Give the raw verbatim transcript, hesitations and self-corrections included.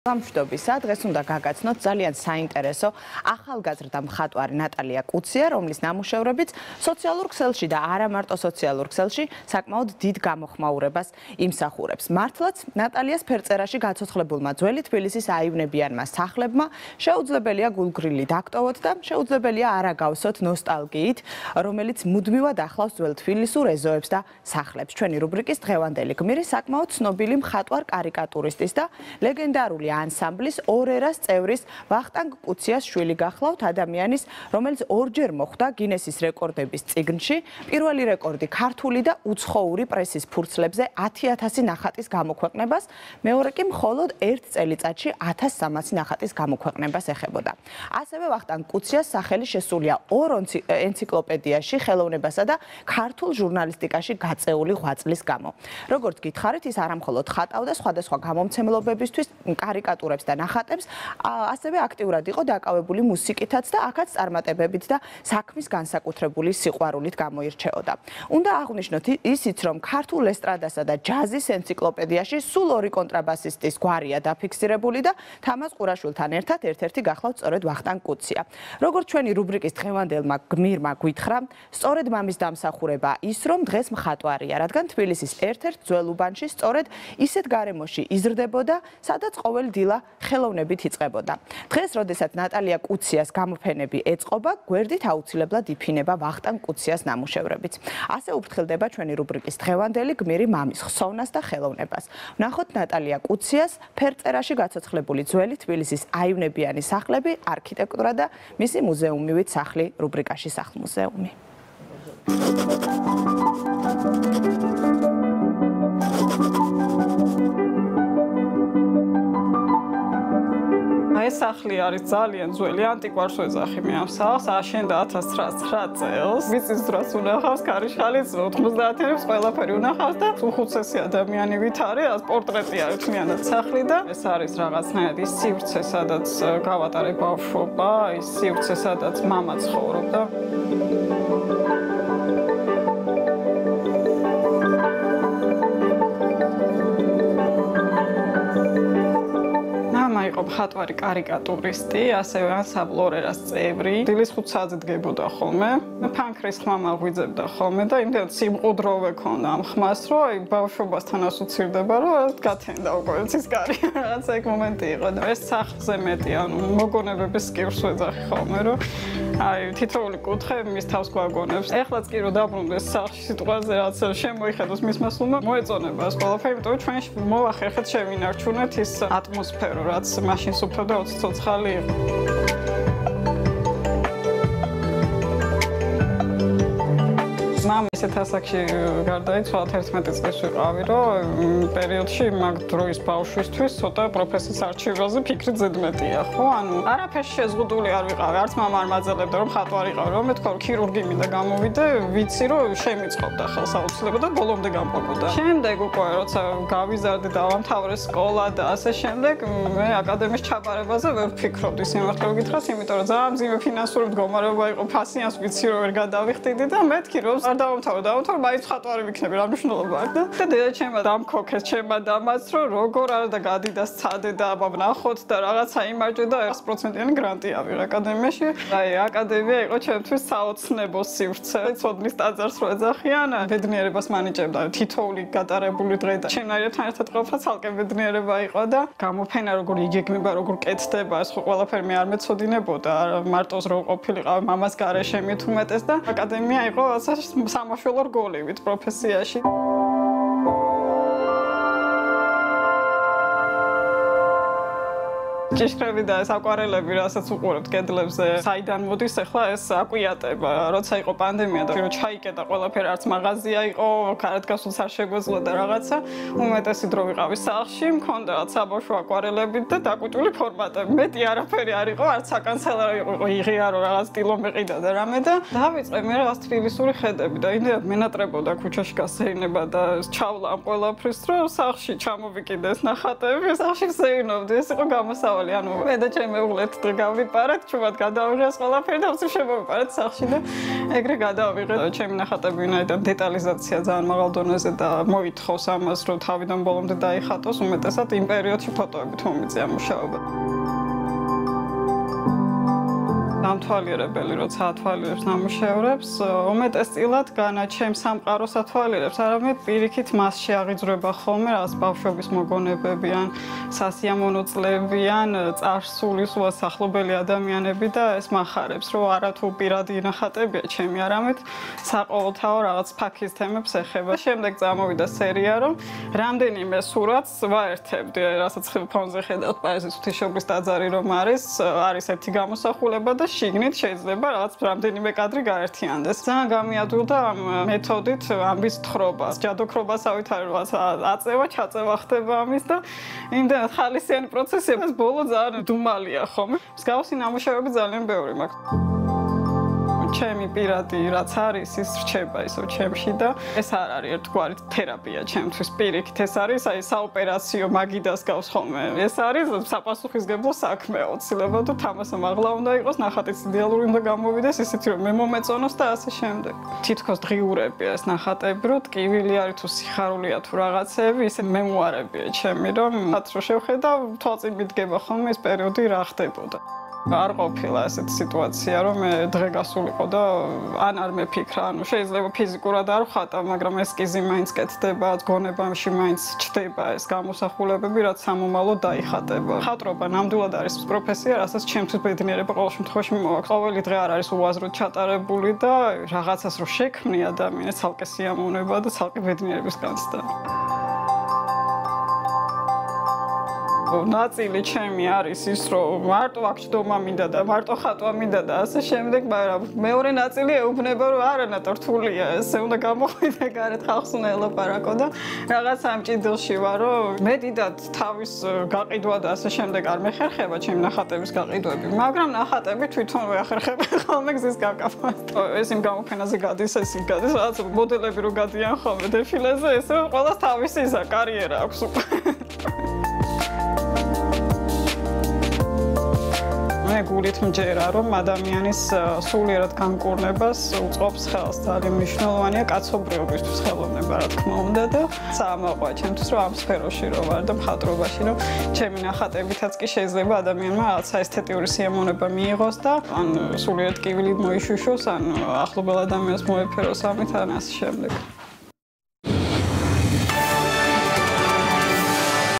გამშვიდობისა, დღეს უნდა გაგაცნოთ ძალიან საინტერესო ახალგაზრდა მხატვარი ნატალია კუცია, რომლის ნამუშევრებიც სოციალურ ქსელში და არა მარტო სოციალურ ქსელში საკმაოდ დიდ გამოხმაურებას იმსახურებს. მართლაც ნატალიას ფერწერაში გაცოცხლებულმა ძველი თბილისის აივნებიანმა სახლებმა შეუძლებელია გულგრილი დაგტოვოთ და შეუძლებელია არა გავსოთ ნოსტალგიით, რომელიც მუდმივად ახლავს ძველ თბილისურ ეზოებს და სახლებს. ჩვენი რუბრიკის დღევანდელი გმირი საკმაოდ ცნობილი მხატვარ კარიკატურისტის და ლეგენდარული ანსამბლის ორერას წევრის ვახტანგ კუციას შვილი გახლავთ, ადამიანის, რომელიც ორჯერ მოხვდა გინესის რეკორდების წიგნში, პირველი რეკორდი ქართული და უცხოური პრესის ფურცლებზე ათი ათასი ნახატის გამოქვეყნებას, მეორე კი მხოლოდ ერთ წელიწადში ათას სამასი ნახატის გამოქვეყნებას ეხებოდა. ასევე ვახტანგ კუციას სახელი შესულია ორ ენციკლოპედიაში ხელოვნებასა და ქართულ ჟურნალისტიკაში გაწეული ღვაწლის გამო. როგორც გითხარით, ის არა მხოლოდ ხატავდა სხვადასხვა გამომცემლობებისთვის კარიკატურებს და ნახატებს, ასევე აქტიურად იყო დაკავებული მუსიკითაც და აქაც წარმატებებით და საქმის განსაკუთრებული სიყვარულით გამოირჩეოდა. უნდა აღვნიშნოთ ისიც, რომ ქართულ ესტრადასა და ჯაზის ენციკლოპედიაში სულ ორი კონტრაბასისტის გვარია დაფიქსირებული და თამაზ ყურაშვილთან ერთად ერთ-ერთი გახლავთ სწორედ ვახტანგ კუცია. როგორც ჩვენი რუბრიკის დღევანდელმა გმირმა გვითხრა, სწორედ მამის დამსახურება ის, რომ დღეს მხატვარია, რადგან თბილისის ერთ-ერთ ძველ უბანში სწორედ ისეთ გარემოში იზრდებოდა, სადაც ყოველ დილა ხელოვნებით იწყებოდა. დღეს, როდესაც ნატალია კუციას გამოფენები ეწყობა, გვერდით აუცილებლად იფინება ვახტანგ კუციას ნამუშევრებიც. ასე უფრთხილდება ჩვენი რუბრიკის დღევანდელი გმირი მამის ხსოვნას და ხელოვნებას. ვნახოთ ნატალია კუციას ფერწერაში გაცოცხლებული ძველი თბილისის აივნებიანი სახლები, არქიტექტურა და მისი მუზეუმივით სახლი რუბრიკაში სახლ-მუზეუმი. ეს სახლი არის ძალიან ძველი, ანტიკვარს ვეძახი მე ამ სახლს, აშენდა ათას ცხრაასი წელს. მიწის დროს უნახავს, ქარიშხალიც ოთხმოცდაათიანებს ყველაფერი უნახავს და უხუცესი ადამიანი ვით არის, ეს პორტრეტი არის თლიანად სახლი და ეს არის რაღაცნაირად ის სივრცე, სადაც გავატარე ბავშვობა, ის სივრცე, სადაც მამა ცხოვრობდა. იყო მხატვარი კარიკატურისტი, ასევე ანსამბლ ორერას წევრი. დილის ხუთ საათზე დგებოდა ხოლმე. ფანქრის ხმამა ღვიძებდა ხოლმე და იმდენად სიმყუდროვე ქონდა ამ ხმას, რომ აი ბავშვობასთან ასოცირდება, რომ გათენდა უკვე ცის კარი. რაღაცა ეგ მომენტი იყო და ეს სახლზე მეტი, ანუ მოგონებების სკივს ვეძახი ხოლმე, რომ აი თითოეული კუთხე მის თავს გვაგონებს. ეხლაც კი რომ დაბრუნდეს სახლში სიტყვაზე რაც შემოიხედოს მის მასულმა, მოეწონება ეს ყველაფერი, იმიტომ რომ ჩვენ მოვახერხეთ შევინარჩუნეთ ის ატმოსფერო, რაც მაშინ სუფთა და ოცი ცოცხალი იყო. მამის ესეთ ასაკში გარდაიცვალა თერთმეტი წლის ვიყავი, რომ პერიოდში მაგ დროის ბავშვისთვის ცოტა პროფესიის არჩევაზე ფიქრი ზედმეტია, ხო? ანუ არაფერში შეზღუდული არ ვიყავი, არც მამა არ მაძალებდა რომ მხატვარი იყავი, რომ მეთქვა რომ ქირურგი მინდა გამოვიდე, ვიცი რომ შემიწყობდა ხელს აუცილებლად და ბოლომდე გამყოფოდა. შემდეგ უკვე როცა გავიზარდე და დავამთავრე სკოლა და ასე შემდეგ, მე აკადემიის ჩაბარებაზე ვერ ვფიქრობდი სიმართლე გითხრათ, იმიტომ რომ ძალიან მძიმე ფინანსური მდგომარეობა იყო, ფასიანს ვიცი რომ ვერ გადავიხდიდი და მეთქი რომ არ დავამთავრე, დავამთავრე, მაინც მხატვარი ვიქნები, რა მნიშვნელობა აქვს და და დედაჩემმა დამქოქეს ჩემმა დამაც, რომ როგორ არა და გადიდა სცადე და აბა ვნახოთ და რაღაცა იმარჯვე და sto პროცენტიანი გრანტი ავიღე აკადემიაში. აი, აკადემია იყო ჩემთვის საოცნებო სივრცე. ცოდნის ტაძარს რო ეძახიან, ბედნიერებას მანიჭებდა თითოეული გატარებული დღე და ჩემნაირებთან ერთად ყოფნა ცალკე ბედნიერება იყო და გამოფენა როგორ იგეგმება, როგორ კეთდება, ეს ხო ყველაფერი მე არ მეცოდინებოდა, მარტოს რო ყოფილიყავ მამას გარეშე მით უმეტეს და აკადემია იყო სამაშველო რგოლივით პროფესიაში. ჭიშკრები და ეს აკვარელები, რასაც უყურებთ კედლებზე, საიდან მოდის ახლა ეს აკვიატება, როცა იყო პანდემია და რომ ჩაიკეტა ყველაფერი, არც მაღაზია იყო, კარატკასულს არ შეგვეძლო და რაღაცა, უმეტესი დრო ვიყავი სახლში, მქონდა საბავშვო აკვარელებით და დაკვიტული ფორმატები. მეტი არაფერი არ იყო, არც საკანცელარო იყო, იღიარო რაღაც სტილო მეყიდა და რამე და დავიწყე მე რაღაც თბილისური ხედები და იმდენად მენატრებოდა ქუჩაში გასეირნება და ჩავლა ამ ყველაფრის, რომ სახლში ჩამოვიკიდე ეს ნახატები, სახლში ვსეირნობდი, ეს იყო გამოსავალი. თავალი, ანუ მე და ჩემი მეუღლეთ გავვიპარეთ, ჩუმად გადავიღეს ყველაფერი და უცებ შემოვიპარეთ სახლში და ეგრე გადავიღეთ. ჩემი ნახატები ვინაიდან დეტალიზაცია ძალიან მაღალ დონეზე და მოითხოვს ამას, რომ თავიდან ბოლომდე დაიხატოს, უმეტესად იმ პერიოდში ფოტოებით მომიწია მუშაობა. ამთვალიერებელი, როცა ათვალიერებს ნამუშევრებს, უმეტესწილად განაჩემ სამყაროს ათვალიერებს, არამედ პირიქით მასში აღიძვრება ხოლმე რაღაც ბავშვობის მოგონებები ან სასიამოვნო წლები ან წარსულის უასახლობელი ადამიანები და ეს მახარებს, რომ არათუ პირადი ნახატებია ჩემი, არამედ საყოველთაო რაღაც ფაქის თემებს ეხება. შემდეგ წამოვიდა სერია, რომ რამდენიმე სურათს ვაერთებდი, რასაც ფონზე ხედავთ პაეზიის ღვთისმშობლის ტაძარი რომ არის, არის ერთი გამოსახულება და შიგნით შეიძლება რაღაც რამდენიმე კადრი გაერთიანდეს. ძალიან გამიადვილდა ამ მეთოდით ამის თხრობას, ჯადოქრობასავით არის რაღაც აწევა, ჩაწევა ხდება ამის და იმდენად ხალისიანი პროცესია, ეს ბოლო ძალიან დუმალია ხომ. მსგავსი ნამუშევრები ძალიან ბევრი მაქვს. ჩემი პირადი რაც არის, ის რჩება ისო ჩემში და ეს არ არის ერთგვარი თერაპია ჩემთვის. პირიქით ეს არის აი საოპერაციო მაგიდას გავს ხოლმე. ეს არის საპასუხისგებლო საქმე აუცილებლად და თამასა მაღლა უნდა იყოს, ნახატიც იდეალური უნდა გამოვიდეს, ისეთი რომ მე მომეწონოს და ასე შემდეგ. თითქოს დღიურებია ეს ნახატები, რომ ტკივილი არის თუ სიხარულია თუ რაღაცეები, ისე მემუარებია ჩემი, რომ მათ რო შევხედავ, თვალწინ მიდგება ხოლმე ეს პერიოდი რა ხდებოდა. არ ყოფილა ესეთი სიტუაცია, რომ მე დღე გასულიყო და ან არ მეფიქრა, ანუ შეიძლება ფიზიკურად არ ვხატა, მაგრამ ესკიზი მაინც კეთდება, გონებაში მაინც ჩდება ეს გამოსახულებები, რაც სამომავლოდ დაიხატება. ხატრობა ნამდვილად არის პროფესია, რასაც ჩემთვის ბედნიერება ყოველ შემთხვევაში მიმოაქვს. ყოველი დღე არ არის უაზროდ ჩატარებული და რაღაცას რო შექმნი ადამიანს, ცალკე სიამოვნება და ცალკე ბედნიერების განცდა. ნაწილი ჩემი არის ის, რომ მარტო აქ ჯდომა მინდა და მარტო ხატვა მინდა და ასე შემდეგ, მაგრამ მეორე ნაწილი ეუბნება, რომ არანატო რთულია, ესე უნდა გამოხვიდე გარეთ, ხალხს უნდა ელაპარაკო და რაღაც ამ ჭიდილში ვარ, რომ მე დიდად თავის გაყიდვა და ასე შემდეგ არ მეხერხება ჩემი ნახატების გაყიდვები, მაგრამ ნახატები თვითონ ვეახერხებ ხოლმე გზის გაკაფას. ეს იმ გამოფენაზე გადის, ეს იქ გადის, რაღაც მოდელები რო გადიან ხოლმე დეფილეზე, ესე რომ ყველას თავისი ისა კარიერა აქვს უკვე. მე გულით მჯერა, რომ ადამიანის სულიერად განკურნებას უწყობს ხელს. ძალიან მნიშვნელოვანია კაცობრიობისთვის ხელოვნება, რა თქმა უნდა და საამაყოა ჩემთვის, რომ ამ სფეროში რო ვარ და მხატვრობაში, რომ ჩემი ნახატებითაც კი შეიძლება ადამიანმა რაღაცა ესთეტიური სიამოვნება მიიღოს და ან სულიერად ტკივილი მოიშუშოს, ან ახლობელ ადამიანს მოეფეროს ამით, ან ასე შემდეგ.